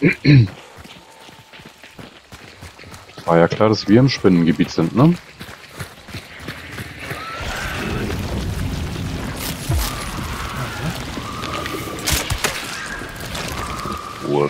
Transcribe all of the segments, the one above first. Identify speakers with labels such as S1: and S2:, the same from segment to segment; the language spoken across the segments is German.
S1: War ja klar, dass wir im Spinnengebiet sind, ne? Ruhe.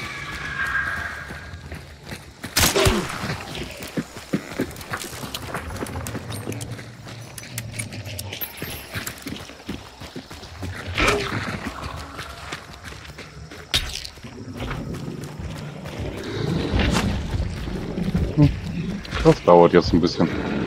S1: Das dauert jetzt ein bisschen.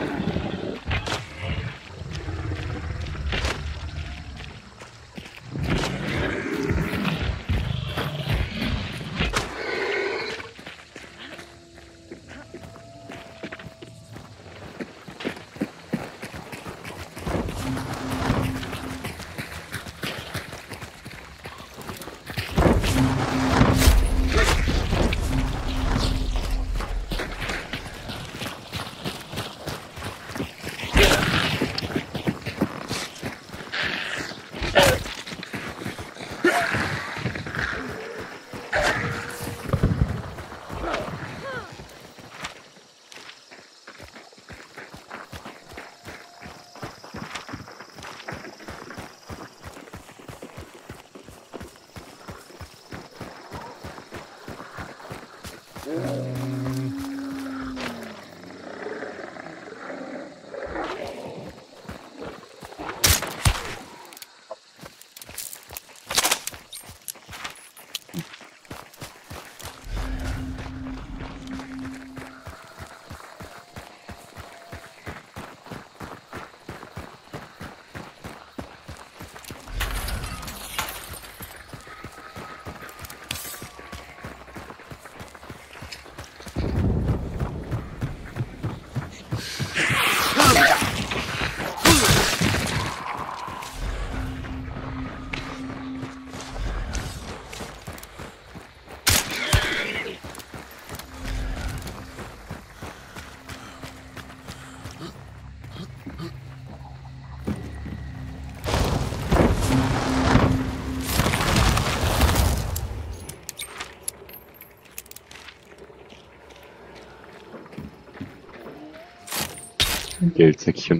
S1: Geldsäckchen.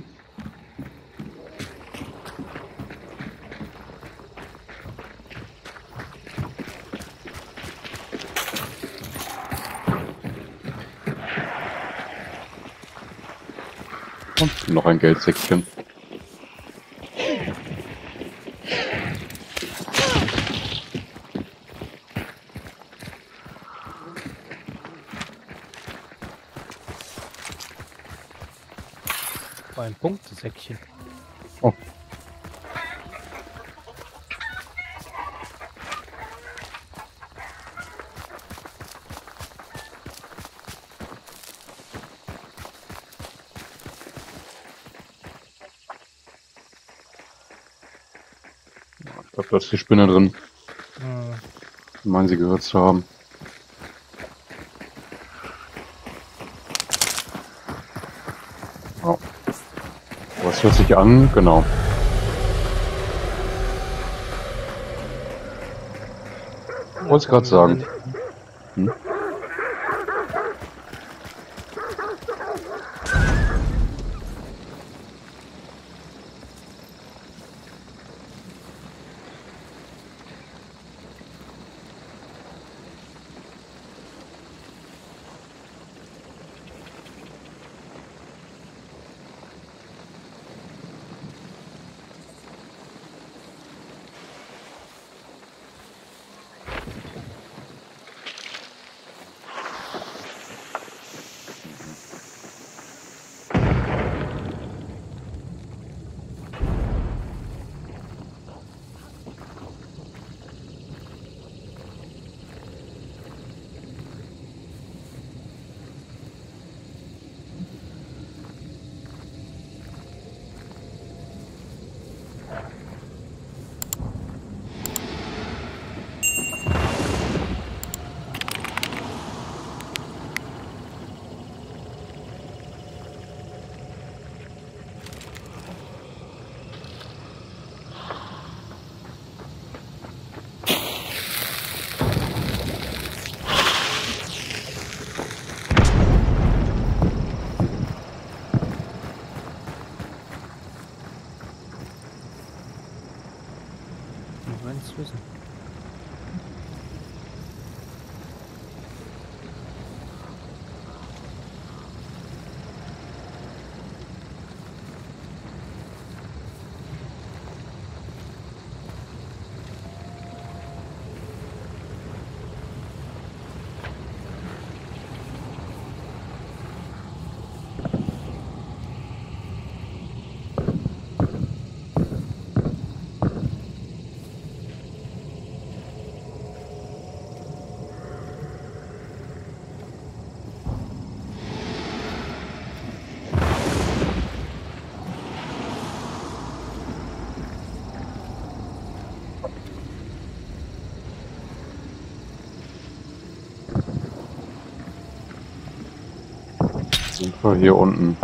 S1: Und noch ein Geldsäckchen.
S2: Ein Punktesäckchen.
S1: Oh. Ich glaube, da ist die Spinne drin. Ich meine, sie gehört zu haben. Oh. Was hört sich an? Genau. Wollte ich gerade sagen. Hm?
S2: nicht wissen.
S1: Sind wir hier unten.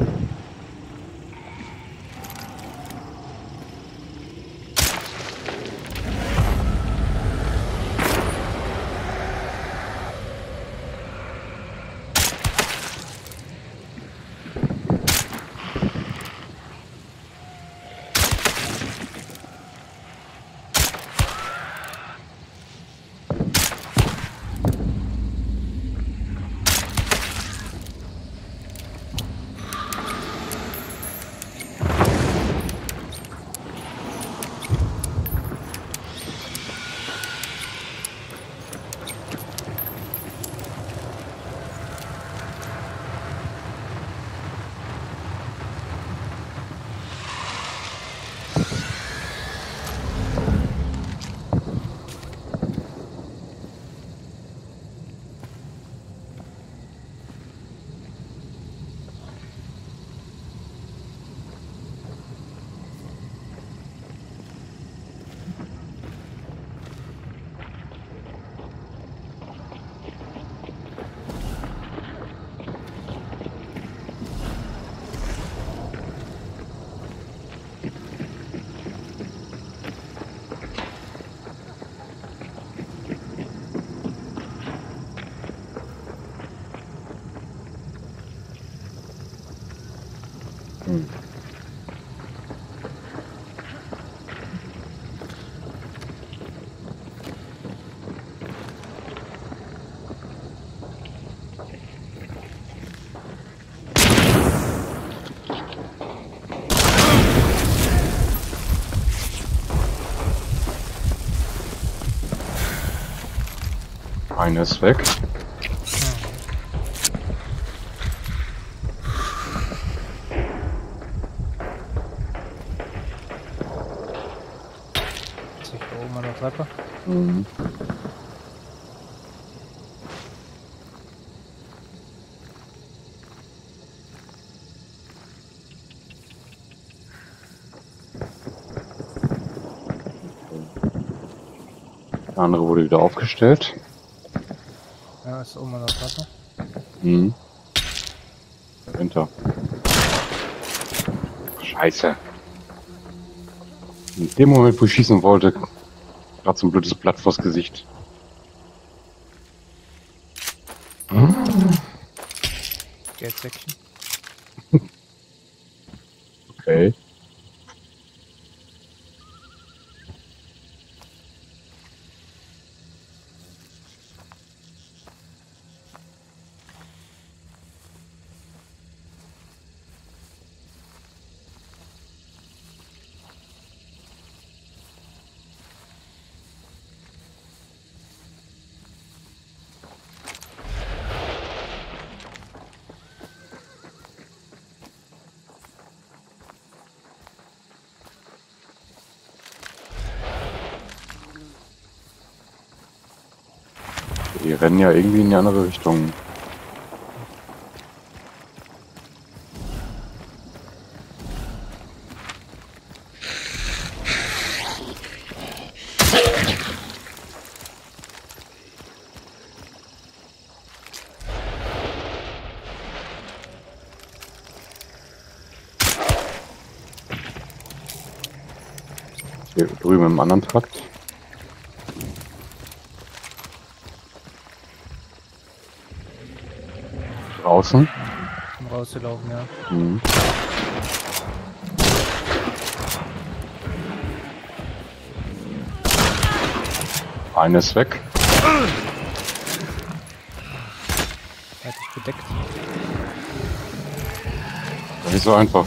S1: Eine ist weg.
S2: Ist da oben an der Treppe?
S1: Mhm. Der andere wurde wieder aufgestellt.
S2: Ja, ist oben an der Treppe.
S1: Mhm. Dahinter. Scheiße. In dem Moment, wo ich schießen wollte, gerade so ein blödes Blatt vors Gesicht.
S2: Geldsäckchen.
S1: Okay. Die rennen ja irgendwie in die andere Richtung. Hier drüben im anderen Trakt. Draußen.
S2: Um rauszulaufen, ja.
S1: Mhm. Eine ist weg.
S2: Hätte ich bedeckt.
S1: Nicht so einfach.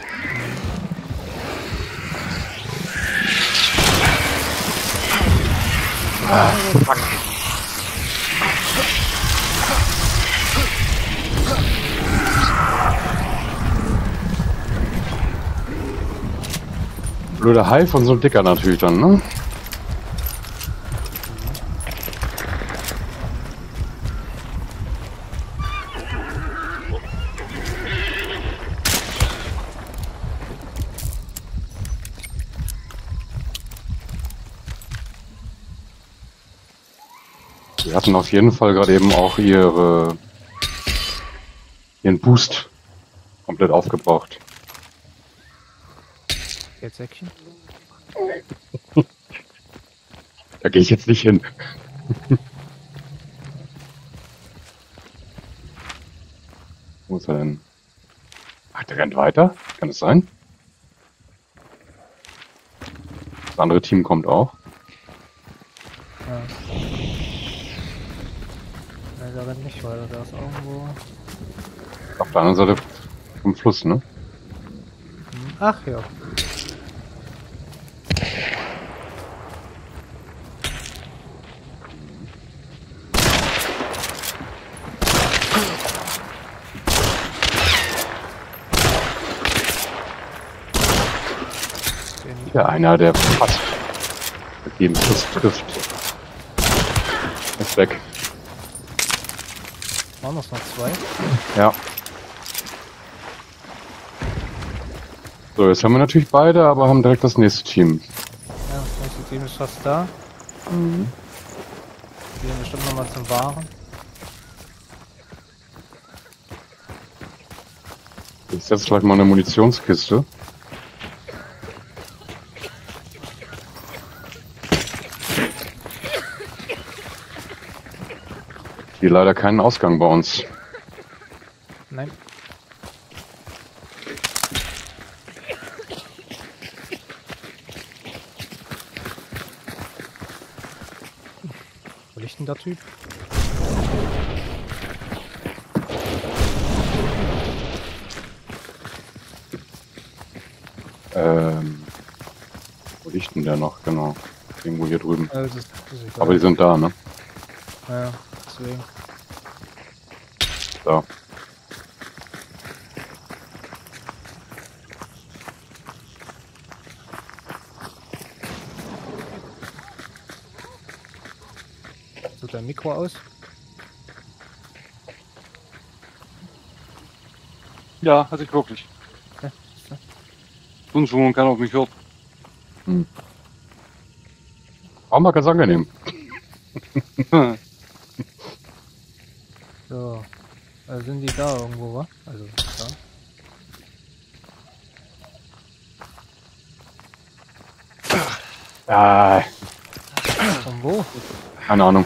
S1: Ah, fuck. Blöder Hai von so einem Dicker natürlich dann, ne? Die hatten auf jeden Fall gerade eben auch ihren Boost komplett aufgebraucht.
S2: Geldsäckchen.
S1: Da gehe ich jetzt nicht hin. Wo ist er denn? Ach, der rennt weiter? Kann es sein? Das andere Team kommt auch.
S2: Ja. Nein, da rennt nicht weiter, da ist irgendwo.
S1: Auf der anderen Seite vom Fluss, ne?
S2: Ach ja.
S1: Ja, einer, der fast mit jedem Schuss trifft. Ist weg.
S2: Waren das noch zwei?
S1: Ja. So, jetzt haben wir natürlich beide, aber haben direkt das nächste Team.
S2: Ja, das nächste Team ist fast da. Die gehen bestimmt nochmal zum Waren.
S1: Ich setze gleich mal eine Munitionskiste. Hier leider keinen Ausgang bei uns.
S2: Nein. Wo liegt denn der Typ?
S1: Wo liegt denn der noch? Genau. Irgendwo hier drüben.
S2: Das ist egal.
S1: Aber die sind da, ne?
S2: Ja, deswegen.
S1: Da.
S2: Tut dein Mikro aus?
S3: Ja, hatte ich wirklich.
S2: Ja.
S3: Sonst wo man keiner auf mich hört.
S1: War mal ganz angenehm.
S2: So. Sind die da irgendwo, wa? Also, da.
S1: Ah,
S2: Von wo?
S1: keine Ahnung.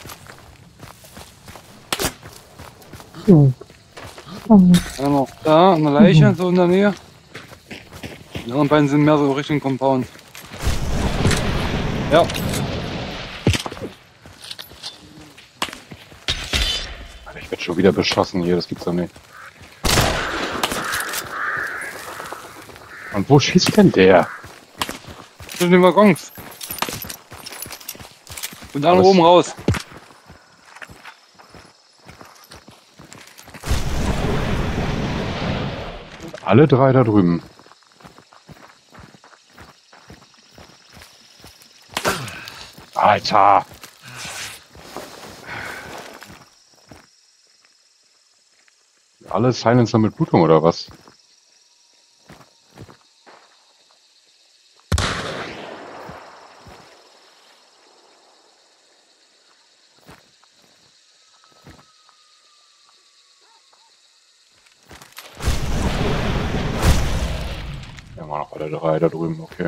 S3: Einer da, eine Leiche, so in der Nähe. Die anderen beiden sind mehr so Richtung Compound. Ja,
S1: Alter, ich werde schon wieder beschossen hier, das gibt's doch nicht. Und wo schießt denn der?
S3: zwischen den Waggons. Und dann
S1: Alles-
S3: oben raus.
S1: Alle drei da drüben. Alter! Alle Silencer mit Blutung oder was? Ja, waren noch alle drei da drüben, okay.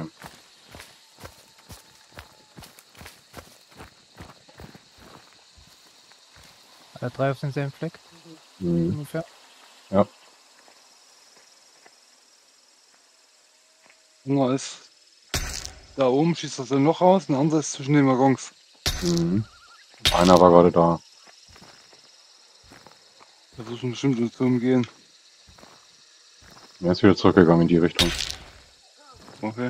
S2: Alle drei auf denselben Fleck? Ungefähr.
S1: Ja.
S3: Einer ist da oben, schießt aus dem Loch raus, und der andere ist zwischen den Waggons.
S1: Mhm. Einer war gerade da.
S3: Versuchen bestimmt uns zu umgehen.
S1: Er ist wieder zurückgegangen in die Richtung.
S3: Okay.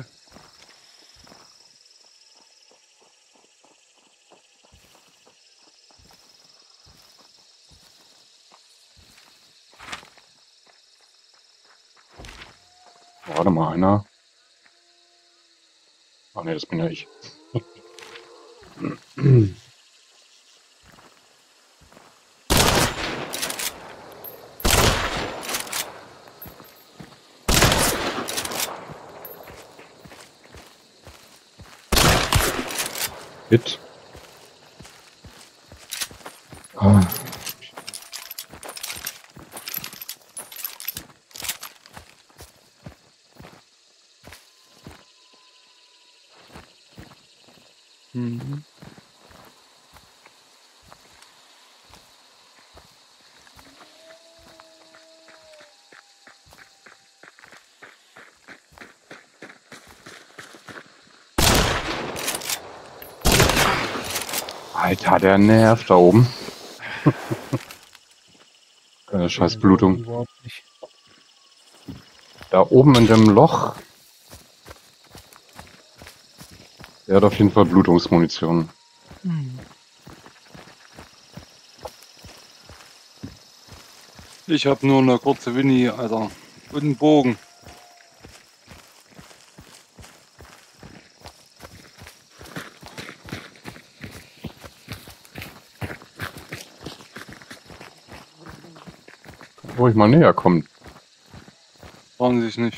S1: Warte mal, einer. Ah ne, das bin ja ich. Hit. Ah.
S3: Mhm.
S1: Alter, der nervt da oben. Keine scheiß Blutung.
S2: Überhaupt nicht.
S1: Da oben in dem Loch. Der hat auf jeden Fall Blutungsmunition.
S3: Ich habe nur eine kurze Winnie, Alter. Und einen Bogen.
S1: Wo ich mal näher kommen.
S3: Brauchen Sie sich nicht.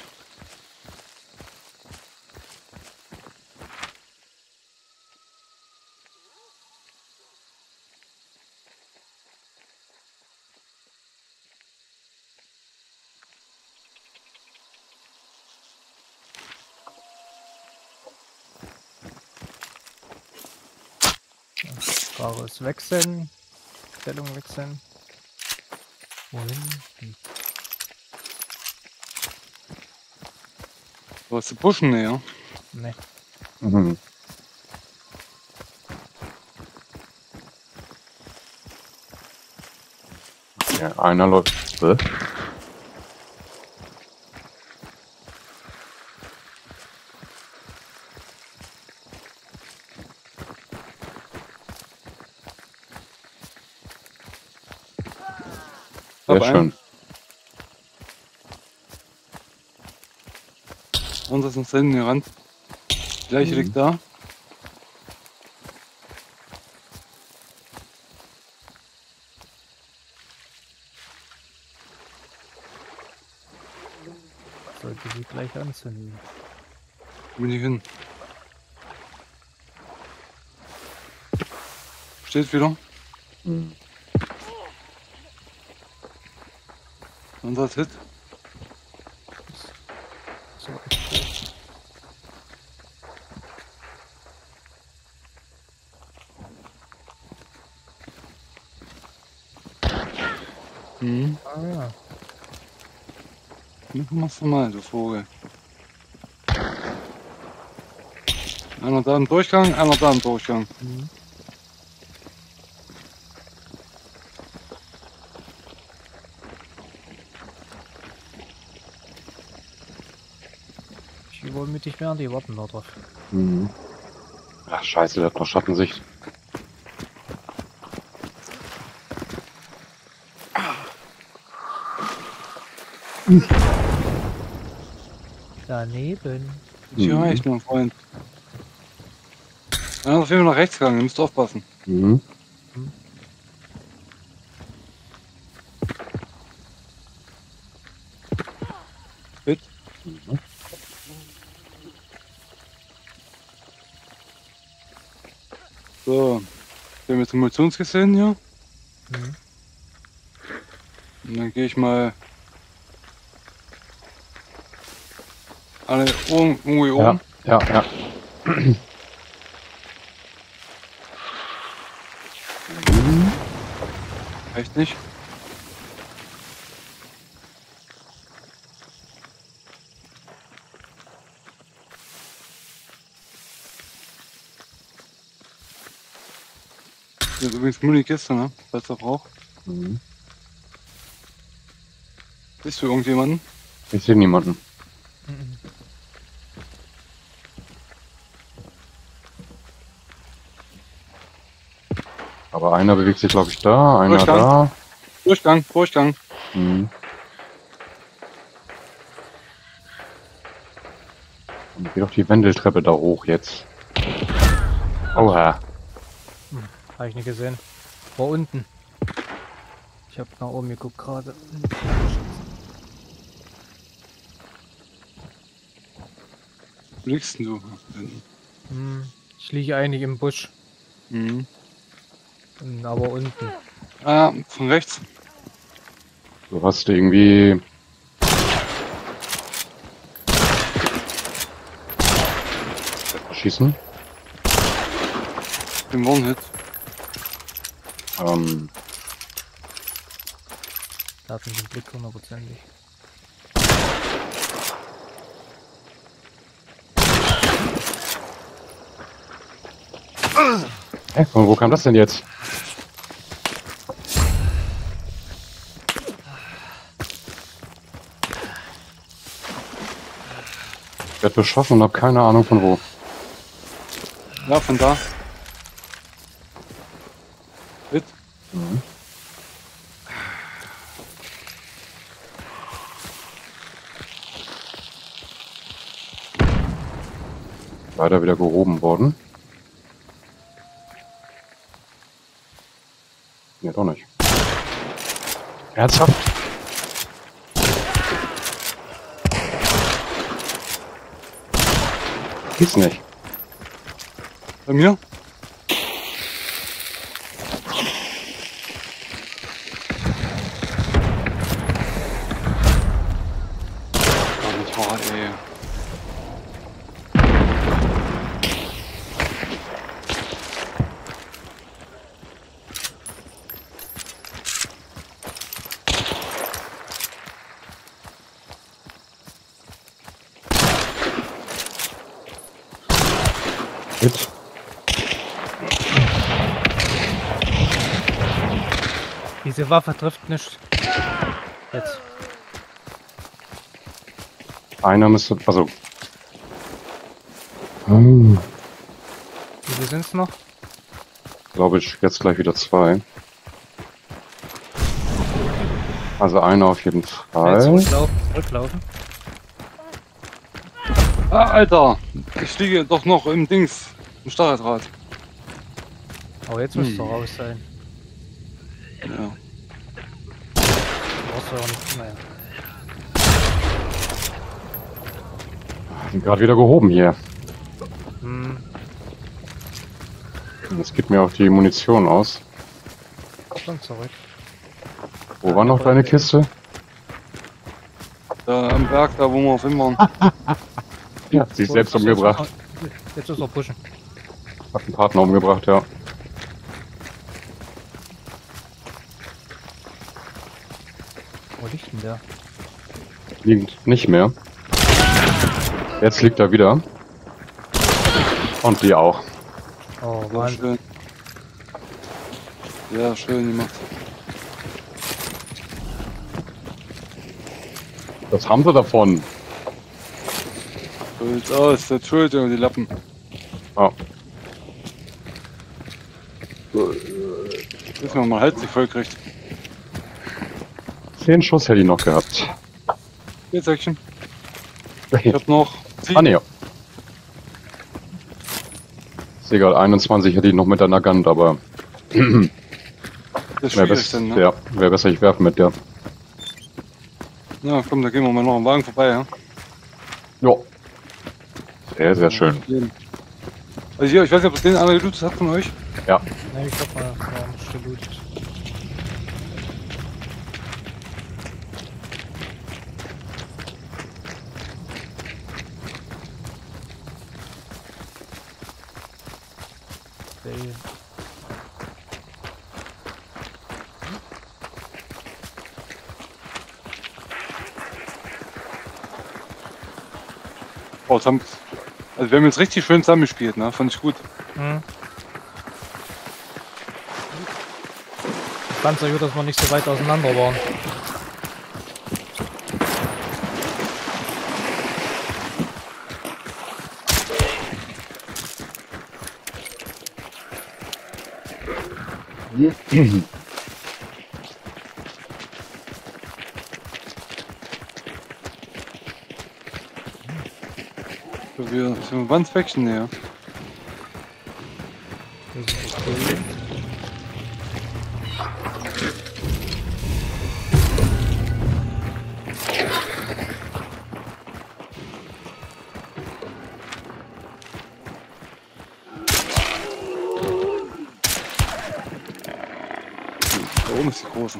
S2: Frage ist wechseln. Stellung wechseln. Wohin?
S3: Du hast die Pushen näher.
S2: Ne.
S1: Mhm. Ja, einer läuft. Sehr schön.
S3: Ansonsten ist hinten gerannt. Gleiche liegt da.
S2: Sollte sie gleich anzünden.
S3: Wo bin ich hin? Steht wieder.
S1: Mhm.
S3: Und das Hit.
S2: So echt gut.
S3: Mhm.
S2: Ah ja.
S3: Was machst du mal, du Vogel? Einer da im Durchgang, einer da im Durchgang.
S2: Mhm. Ich übermütig werden, die warten da drauf.
S1: Mhm. Ach scheiße, der hat noch Schattensicht.
S2: Daneben.
S3: Hier reicht, mein Freund. Einer ist auf jeden Fall nach rechts gegangen, ihr müsst aufpassen.
S1: Mhm.
S2: Hm.
S3: Hit.
S1: Mhm.
S3: So. Wir haben jetzt eine Munitionskiste hin hier.
S2: Mhm.
S3: Und dann gehe ich mal alle oben, irgendwie oben.
S1: Ja, ja. Mhm.
S3: Reicht nicht. Hier ist übrigens Muni-Kiste, ne? Falls er braucht.
S1: Mhm.
S3: Siehst du irgendjemanden?
S1: Ich sehe niemanden.
S2: Mhm.
S1: Aber einer bewegt sich, glaube ich, da, einer
S3: Durchgang.
S1: da.
S3: Durchgang, Durchgang.
S1: Mhm. Und geh doch die Wendeltreppe da hoch jetzt. Oha.
S2: Habe ich nicht gesehen. War unten. Ich habe nach oben geguckt gerade.
S3: Wo liegst denn du?
S2: Ich liege eigentlich im Busch,
S3: Mhm.
S2: aber unten.
S3: Ah, von rechts.
S1: Du hast irgendwie... Schießen?
S3: Den One-Hit.
S2: Da hat mich den Blick hundertprozentig.
S1: Hä? Von wo kam das denn jetzt? Ich werde beschossen und habe keine Ahnung von wo.
S3: Ja, von da. Mit.
S1: Mhm. Leider wieder gehoben worden. Ja, doch nicht. Ernsthaft? Gibt's nicht.
S3: Bei mir? Oh, nicht wahr, ey.
S1: Hit.
S2: Diese Waffe trifft nicht. Jetzt.
S1: Einer müsste... Also... Hm,
S2: Wie viele sind's noch?
S1: glaube ich, jetzt gleich wieder zwei. Also einer auf jeden
S2: Jetzt
S1: Fall.
S2: zurücklaufen, zurücklaufen.
S3: Ah, Alter! Ich liege doch noch im Dings. Im Stacheldraht.
S2: Aber jetzt müsst ihr raus sein.
S3: Ja.
S2: Brauchst du auch nicht. Naja.
S1: Sind gerade wieder gehoben hier.
S2: Hm.
S1: Das gibt mir auch die Munition aus.
S2: Komm zurück.
S1: Wo war noch deine Kiste?
S3: Da am Berg, da wo wir auf hin waren.
S1: Ja, sie ist selbst umgebracht.
S2: Jetzt ist er pushen.
S1: Hat einen Partner umgebracht, ja.
S2: Wo liegt denn der?
S1: Liegt nicht mehr. Jetzt liegt er wieder. Und die auch.
S2: Oh,
S3: Sehr
S2: Wahnsinn.
S3: schön. Ja, schön gemacht.
S1: Was haben sie davon?
S3: So sieht's aus, der Schuld über die Lappen.
S1: Oh.
S3: Bis man mal Hals sich voll kriegt.
S1: 10 Schuss hätte ich noch gehabt.
S3: Jetzt Säckchen. Ich hab noch 7.
S1: Ah ne. Ist egal, 21 hätte ich noch mit einer Gun, aber
S3: Das ist schwierig dann, ne?
S1: ja, wäre besser, ich werfe mit der.
S3: Na komm, da gehen wir mal noch am Wagen vorbei, ja?
S1: Jo. Sehr, sehr schön.
S3: Also hier, ich weiß nicht, ob es den anderen gelootet hat von euch.
S1: Ja.
S2: Ne, ich hab mal nicht gelootet. Fail.
S3: Oh, jetzt haben, also wir haben jetzt richtig schön zusammengespielt, ne? Fand ich gut.
S2: Hm. ganz gut, dass wir nicht so weit auseinander waren.
S3: So, wir sind ganz Päckchen näher.
S2: Das ist okay.
S3: Da oben ist die große.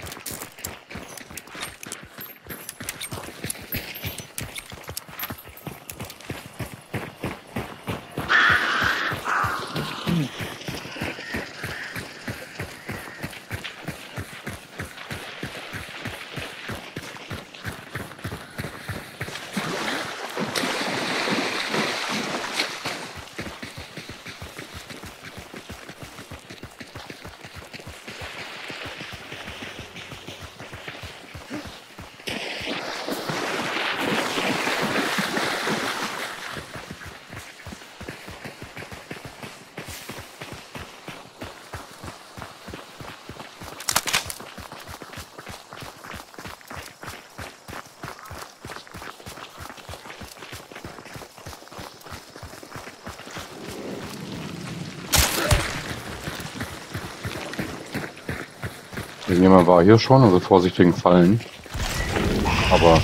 S1: Irgendjemand war hier schon, also vorsichtigen Fallen. Aber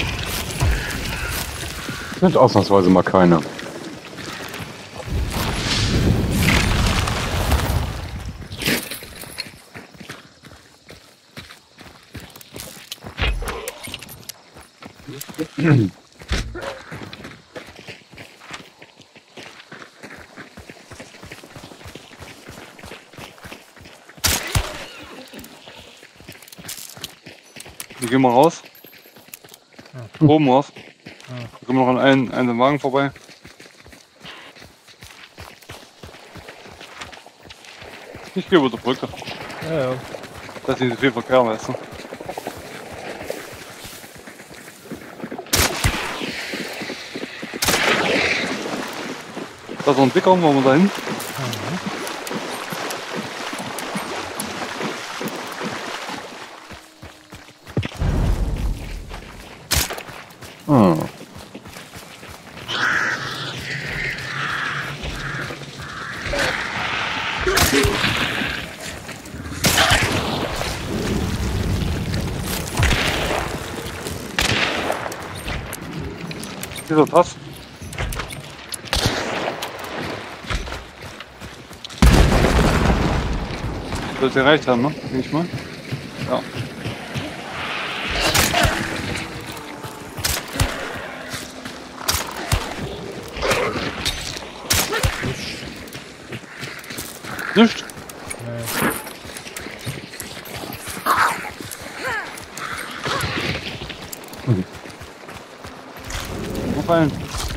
S1: sind ausnahmsweise mal keine.
S3: Wir gehen mal raus.
S2: Ja.
S3: Oben raus.
S2: Ja.
S3: Wir kommen noch an einen Wagen vorbei. Ich gehe über die Brücke.
S2: Ja, ja.
S3: Da ist nicht so viel Verkehr, weißt du. Da ist noch ein Dicker, wollen wir da hin?
S1: Ah.
S3: Dieser Tass. Sollte erreicht haben, ne? Denke ich mal. Ja. Nicht?
S2: Nee.
S3: Noch einen.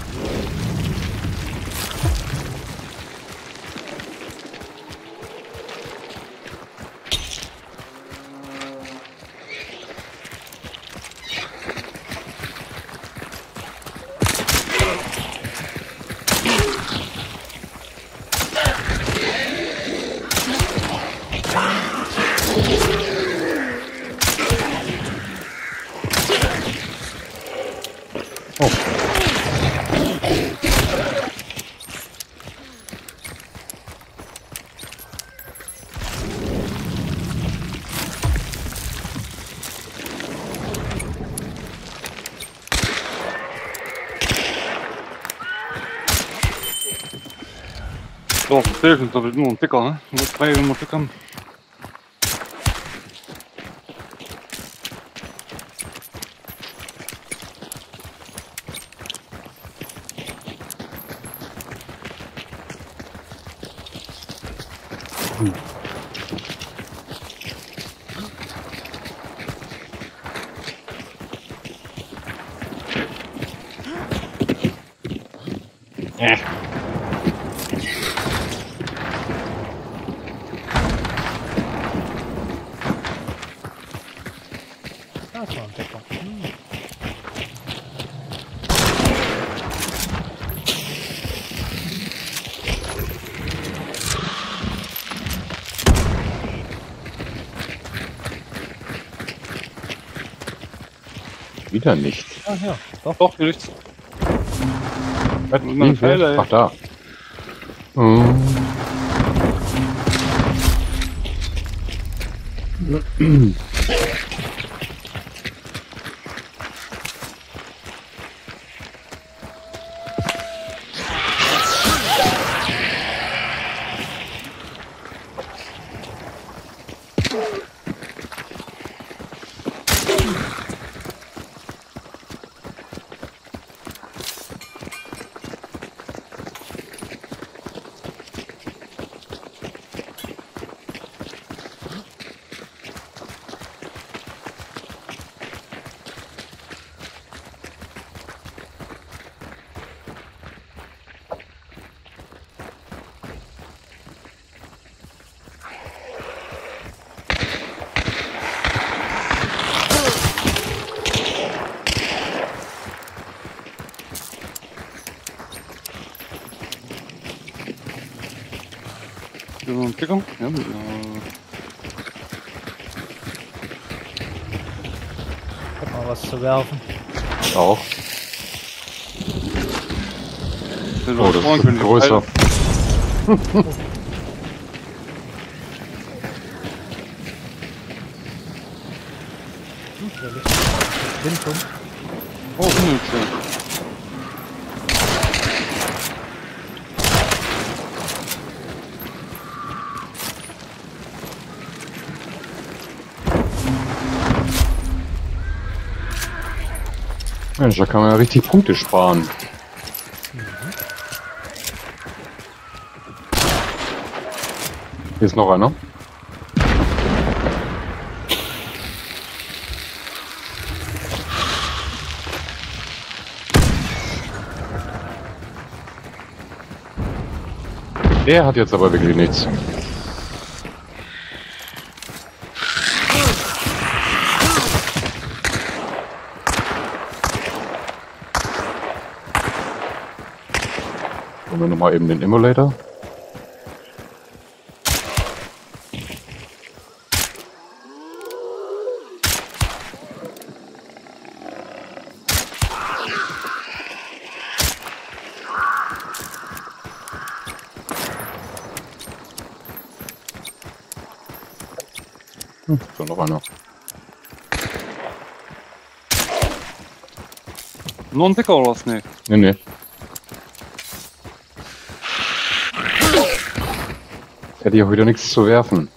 S3: So, das ist nur ein Dicker, ne? Nur 3, wenn wir Glück haben.
S1: wieder nichts.
S2: Ah, ja, doch.
S3: Doch, hier liegt's.
S1: Was?
S3: sind meine
S1: Wie?
S3: Pfeile, ey.
S1: Ach, da. Hm.
S3: Hier so ein Klicker. Ja,
S2: Hat mal was zu werfen.
S1: Auch.
S3: oh,
S1: Das ist ein größer.
S2: Da liegt Wind rum.
S3: Oh, Himmelsschön.
S1: Mensch, da kann man ja richtig Punkte sparen. Hier ist noch einer. Der hat jetzt aber wirklich nichts. Holen wir nochmal eben den Emulator. So, noch einer.
S3: Noch ein Dicker oder was? Nee.
S1: Nee, nee. Hätte ich auch wieder nichts zu werfen.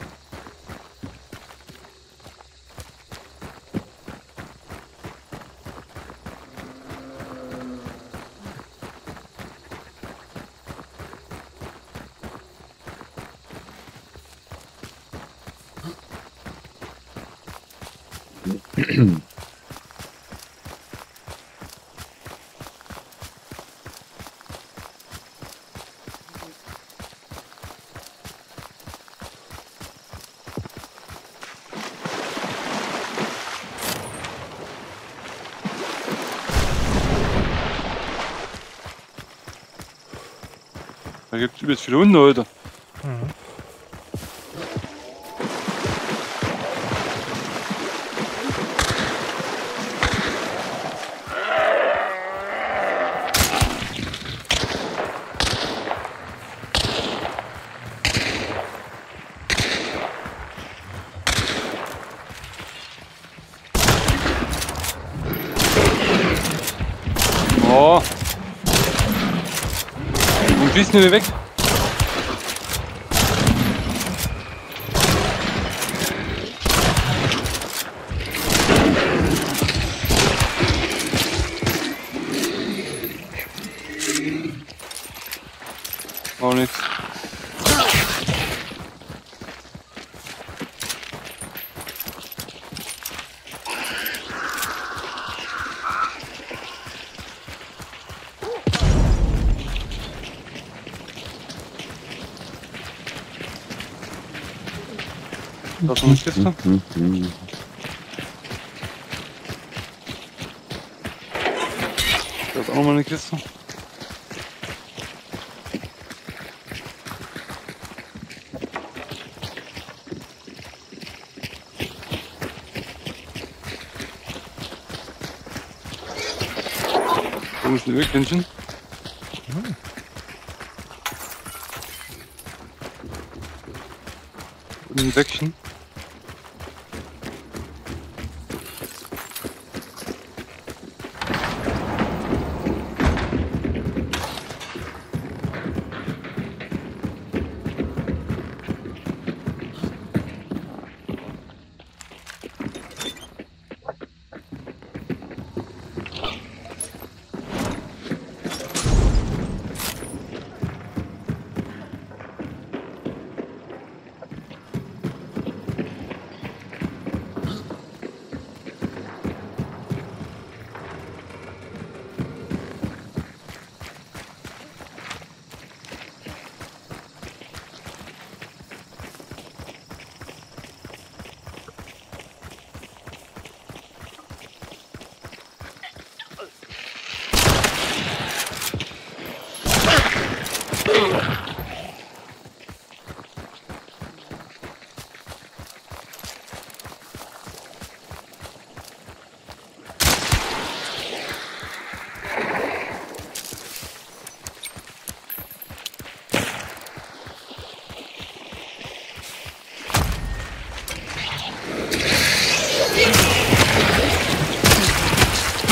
S3: Da gibt es übelst viele Hunde heute.
S2: Mhm.
S3: Oh. Und schießen wir weg. Auch nichts. Da ist noch eine Kiste. Da ist auch noch mal eine Kiste. Komische Öhrchen. Und ein Säckchen.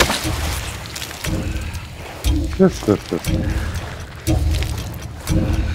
S1: Das.